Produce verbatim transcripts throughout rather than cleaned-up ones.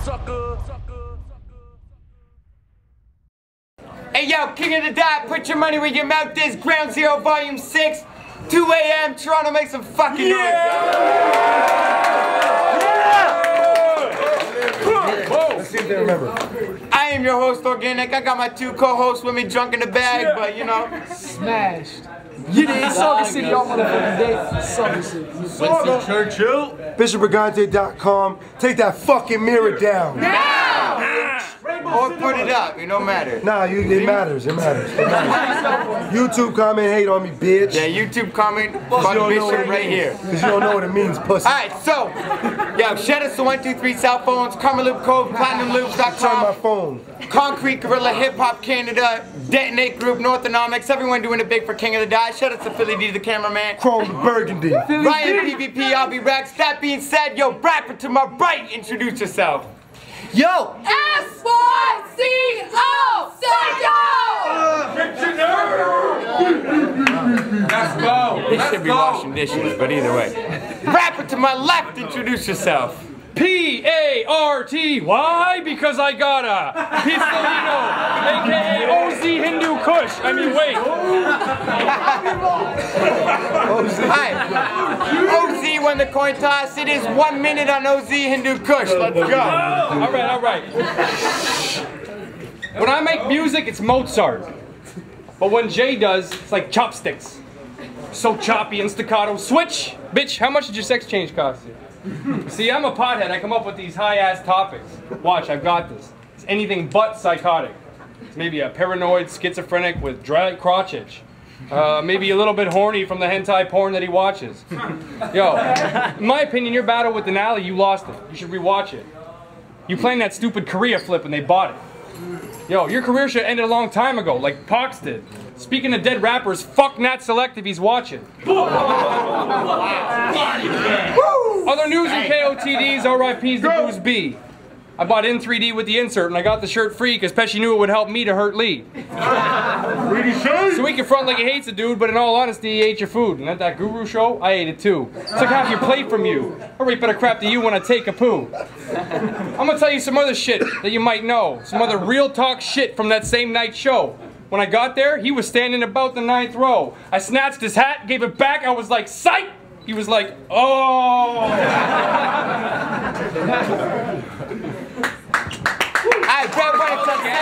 sucker. Hey yo, King of the Dot, put your money where your mouth is. Ground Zero, Volume six, two A M Toronto, make some fucking noise. Let's see if they remember. I am your host, Organik. I got my two co-hosts with me drunk in the bag, but you know. Smashed. You did Soccer City all motherfucking day. Soccer City. Winston Churchill. Bishop Brigante dot com. Take that fucking mirror down. Now! Or put it up, it don't matter. Nah, you, it matters, it matters. It matters. YouTube comment, hate on me, bitch. Yeah, YouTube comment, fuck Bishop right here. Because you don't know what it means, pussy. Alright, so, yo, shout us to one two three cell phones, Karma Loop Code, Platinum Loops dot com. Turn my phone. Concrete Gorilla Hip Hop Canada, Detonate Group, Northonomics, everyone doing it big for King of the Dot. Shout out to Philly D, the cameraman. Chrome Burgundy. Ryan P V P, I'll be Rex. That being said, yo, rapper to my right, introduce yourself. Yo! S Y C O! Psycho! Let's go. They should be washing dishes, but either way. Rapper to my left, introduce yourself. P A R T Y, because I got a Pistolino, a k a. O Z Hindu Kush. I mean, wait. Alright. O Z won the coin toss. It is one minute on O Z Hindu Kush. Let's go. All right, all right. When I make music, it's Mozart. But when Jay does, it's like chopsticks. So choppy and staccato. Switch! Bitch, how much did your sex change cost you? See, I'm a pothead. I come up with these high-ass topics. Watch, I've got this. It's anything but psychotic. It's maybe a paranoid schizophrenic with dry crotch itch. Uh, maybe a little bit horny from the hentai porn that he watches. Yo, in my opinion, your battle with Denali, you lost it. You should rewatch it. You playing that stupid Korea flip and they bought it. Yo, your career should have ended a long time ago, like Pox did. Speaking of dead rappers, fuck Nat Select if he's watching. Other news in K O T Ds, R I Ps to Booze B. I bought in three D with the insert and I got the shirt free because Pesci knew it would help me to hurt Lee. So he can front like he hates a dude, but in all honesty, he ate your food. And at that Guru show, I ate it too. Took half your plate from you. I rape better crap to you when I take a poo. I'm gonna tell you some other shit that you might know. Some other real talk shit from that same night show. When I got there, he was standing about the ninth row. I snatched his hat, gave it back, I was like, psych! He was like, oh! Alright, Brad, what it's up,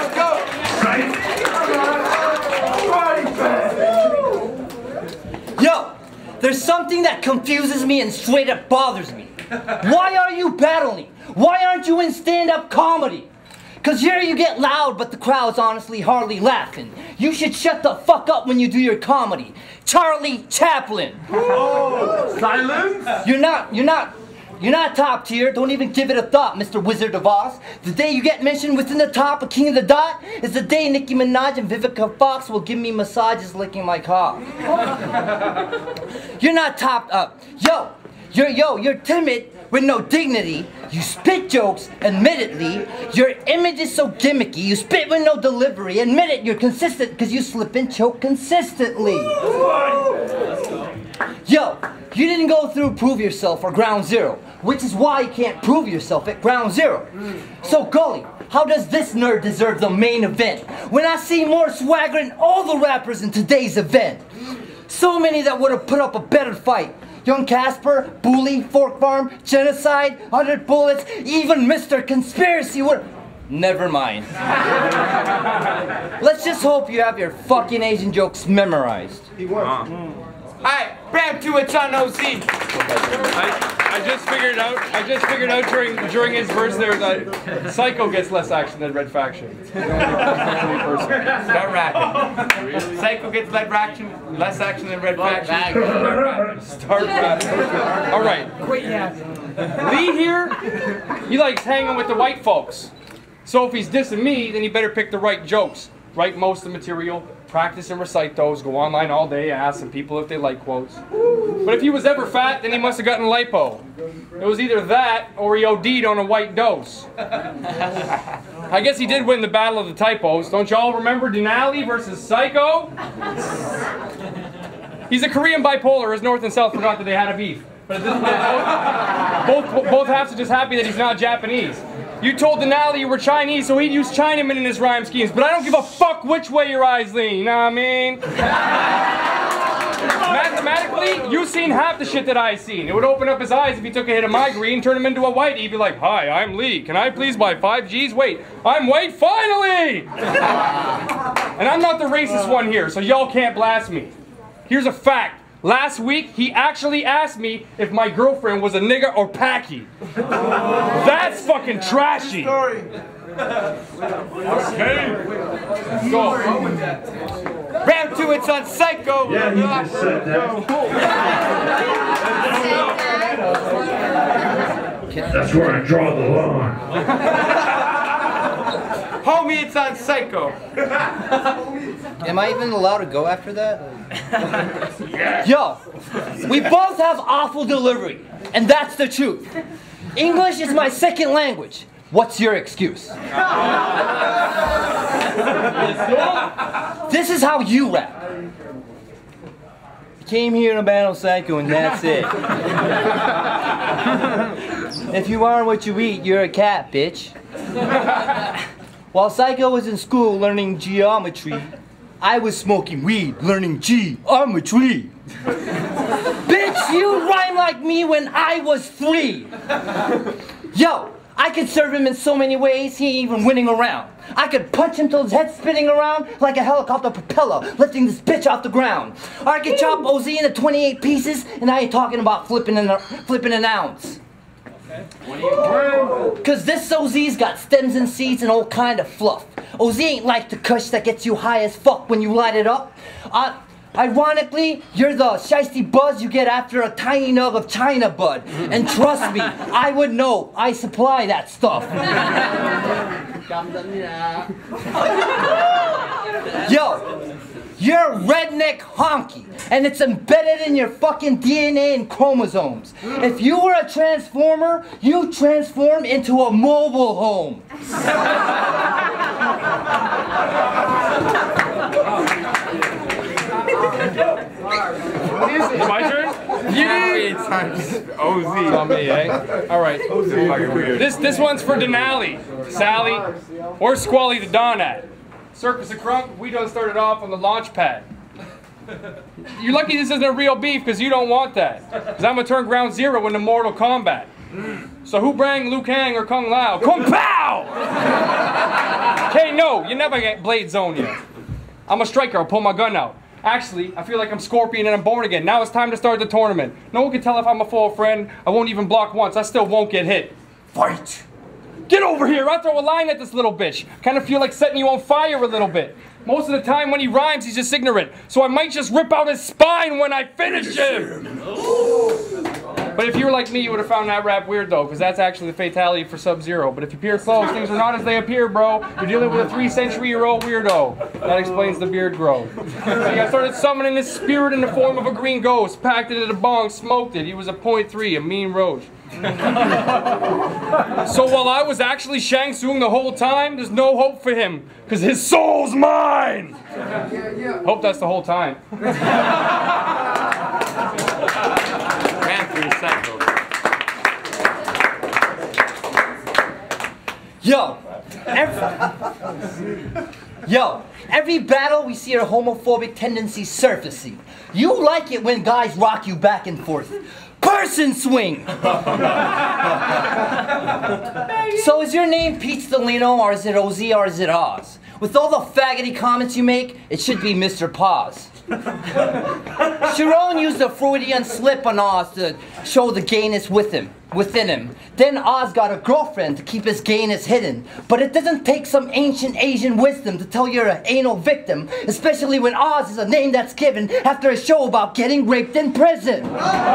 Let's go! Yo! There's something that confuses me and straight up bothers me. Why are you battling? Why aren't you in stand-up comedy? Cause here you get loud, but the crowd's honestly hardly laughing. You should shut the fuck up when you do your comedy. Charlie Chaplin. Oh, silence? You're not, you're not, you're not top tier. Don't even give it a thought, Mister Wizard of Oz. The day you get mentioned within the top of King of the Dot is the day Nicki Minaj and Vivica Fox will give me massages licking my cock. You're not topped up. Yo, you're, yo, you're timid with no dignity. You spit jokes, admittedly. Your image is so gimmicky. You spit with no delivery. Admit it, you're consistent because you slip and choke consistently. Yo, you didn't go through Prove Yourself or Ground Zero, which is why you can't prove yourself at Ground Zero. So Gully, how does this nerd deserve the main event when I see more swagger than all the rappers in today's event? So many that would have put up a better fight. Young Casper, Bully, Fork Farm, Genocide, one hundred Bullets, even Mister Conspiracy would... Never mind. Let's just hope you have your fucking Asian jokes memorized. He won. Alright, Brad, to it's on O Z. I, I just figured out. I just figured out during during his verse there that Syco gets less action than Red Faction. Start rapping. Really? Syco gets less action, less action than Red Faction. Start rapping. Start rapping. All right. Lee here, he likes hanging with the white folks. So if he's dissing me, then he better pick the right jokes. Write most of the material, practice and recite those, go online all day, ask some people if they like quotes. But if he was ever fat, then he must have gotten lipo. It was either that or he O D'd on a white dose. I guess he did win the battle of the typos. Don't y'all remember Denali versus Syco? He's a Korean bipolar. His North and South forgot that they had a beef. But at this point, both, both, both halves are just happy that he's not Japanese. You told Denali you were Chinese, so he'd use Chinaman in his rhyme schemes, but I don't give a fuck which way your eyes lean, you know what I mean? Mathematically, you've seen half the shit that I've seen. It would open up his eyes if he took a hit of my green, turn him into a white. He'd be like, hi, I'm Lee. Can I please buy five G's? Wait, I'm white, finally! And I'm not the racist one here, so y'all can't blast me. Here's a fact. Last week, he actually asked me if my girlfriend was a nigga or Packy. That's fucking trashy. Okay. Go. Round two, it's on Syco. Yeah, you just said that. That's where I draw the line. Homie, it's on Syco. Am I even allowed to go after that? Yo, we both have awful delivery, and that's the truth. English is my second language. What's your excuse? This is how you rap. Came here to battle Syco and that's it. If you are what you eat, you're a cat, bitch. While Syco was in school learning geometry, I was smoking weed, learning geometry. Bitch, you rhyme like me when I was three. Yo, I could serve him in so many ways, he ain't even winning around. I could punch him till his head's spinning around like a helicopter propeller, lifting this bitch off the ground. Or I could chop O Z into twenty-eight pieces, and I ain't talking about flipping an, flipping an ounce. Cause this O Z's got stems and seeds and all kind of fluff. O Z ain't like the kush that gets you high as fuck when you light it up. Uh, Ironically, you're the shiesty buzz you get after a tiny nug of China bud. And trust me, I would know. I supply that stuff. Yo, you're redneck honky, and it's embedded in your fucking D N A and chromosomes. If you were a transformer, you transform into a mobile home. What is it? My turn? Yeah. O Z. It's on me, eh? All right. This this one's for Denali, Sally, or Squally the Donat. Circus of Crunk, we done started off on the launch pad. You're lucky this isn't a real beef because you don't want that. Because I'm going to turn ground zero into Mortal Kombat. So who bring Liu Kang or Kung Lao? Kung Pao! Okay, no, you never get Blade Zone yet. I'm a striker, I'll pull my gun out. Actually, I feel like I'm Scorpion and I'm born again. Now it's time to start the tournament. No one can tell if I'm a full friend. I won't even block once. I still won't get hit. Fight! Get over here! I'll throw a line at this little bitch. Kind of feel like setting you on fire a little bit. Most of the time when he rhymes, he's just ignorant. So I might just rip out his spine when I finish him. But if you were like me, you would have found that rap weird though, because that's actually the fatality for Sub-Zero. But if you peer close, things are not as they appear, bro. You're dealing with a three-century-year-old weirdo. That explains the beard growth. See, I started summoning his spirit in the form of a green ghost, packed it in a bong, smoked it. He was a point three, a mean roach. So while I was actually Shang Tsung the whole time, there's no hope for him, because his soul's mine! Hope that's the whole time. Yo, every, yo, every battle we see our homophobic tendencies surfacing. You like it when guys rock you back and forth. Person swing! So is your name Pete Stelino, or is it O Z, or is it Oz? With all the faggoty comments you make, it should be Mister Paz. Sharon used a Freudian slip on Oz to show the gayness with him, within him. Then Oz got a girlfriend to keep his gayness hidden. But it doesn't take some ancient Asian wisdom to tell you're an anal victim, especially when Oz is a name that's given after a show about getting raped in prison.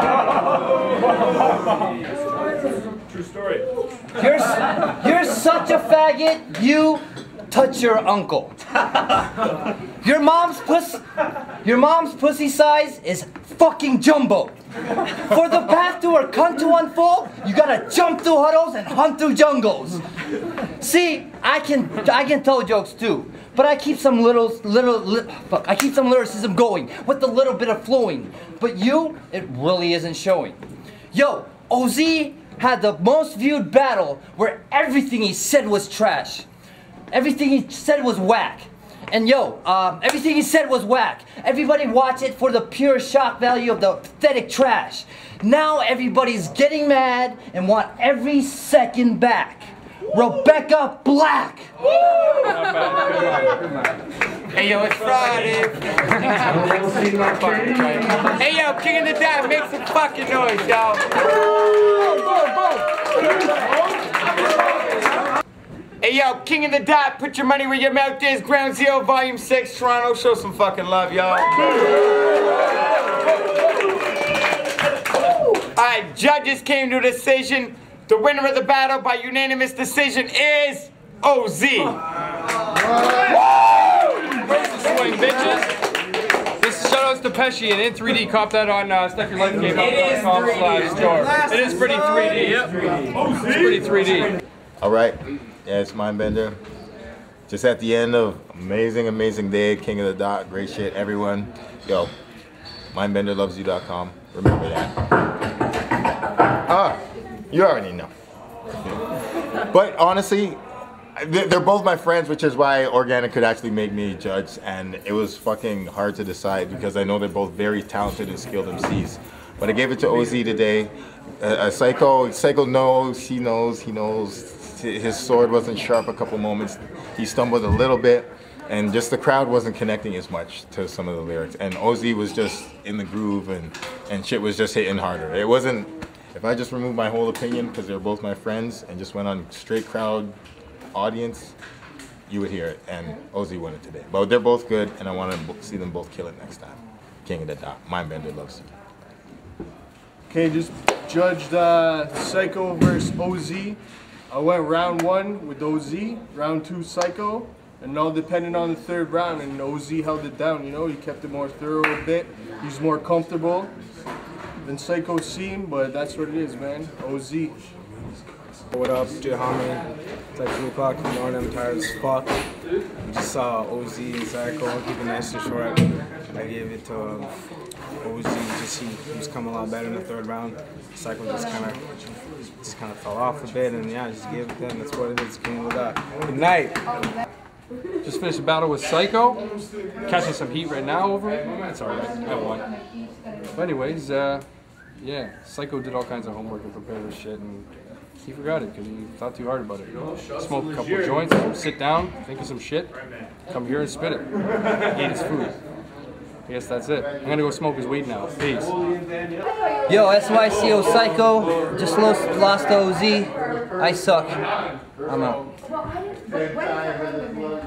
True story. You're, you're such a faggot, you touch your uncle. Your mom's pussy, your mom's pussy size is fucking jumbo. For the path to her cunt to unfold, you gotta jump through huddles and hunt through jungles. See, I can I can tell jokes too, but I keep some little little li fuck, I keep some lyricism going with a little bit of flowing. But you, it really isn't showing. Yo, O Z had the most viewed battle where everything he said was trash. Everything he said was whack. And yo, um, everything he said was whack. Everybody watch it for the pure shock value of the pathetic trash. Now everybody's getting mad and want every second back. Rebecca Black! Hey yo, it's Friday. Hey yo, King of the Dot, make some fucking noise, y'all. Hey yo, King of the Dot, put your money where your mouth is. Ground Zero, Volume six, Toronto. Show some fucking love, y'all. Alright, judges came to a decision. The winner of the battle by unanimous decision is O Z. Where's the swing, bitches? This is shoutouts to Pesci and in three D. Cop that on uh, Step Your Life Game dot com slash store. It is pretty three D. Yep. It's pretty three D. All right. Yeah, it's Mindbender. Just at the end of amazing, amazing day, King of the Dot, great shit, everyone. Yo, mindbender loves you dot com. Remember that. Ah, you already know. But honestly, they're both my friends, which is why Organik could actually make me judge, and it was fucking hard to decide because I know they're both very talented and skilled M Cs. But I gave it to O Z today. Uh, uh, Syco, Syco knows, he knows, he knows. His sword wasn't sharp a couple moments. He stumbled a little bit, and just the crowd wasn't connecting as much to some of the lyrics. And O Z was just in the groove, and, and shit was just hitting harder. It wasn't, if I just removed my whole opinion, because they're both my friends, and just went on straight crowd audience, you would hear it, and O Z won it today. But they're both good, and I want to see them both kill it next time. King of the Dot. Mindbender loves you. Okay, just judged uh, Syco versus O Z. I went round one with O Z, round two Syco, and all depending on the third round, and O Z held it down, you know, he kept it more thorough a bit. He's more comfortable than Syco seemed, but that's what it is, man. O Z. What up, J Homie? It's like two o'clock in the morning, I'm tired as fuck. I just saw O Z and Syco, keep it nice and short. I gave it to um, O Z, just he, he was coming a lot better in the third round. Syco just kind of just kind of fell off a bit, and yeah, I just gave it to him. That's what it is, King of the Dot. Good night. Just finished a battle with Syco. Catching some heat right now over it. That's alright, I won. But anyways, uh, yeah, Syco did all kinds of homework and prepared this shit, and he forgot it because he thought too hard about it. Smoked a couple of joints, sit down, think of some shit, come here and spit it. Eat his food. I guess that's it. I'm gonna go smoke his weed now. Peace. Yo, S Y C O Syco, just lost, lost to O Z. I suck. I'm out.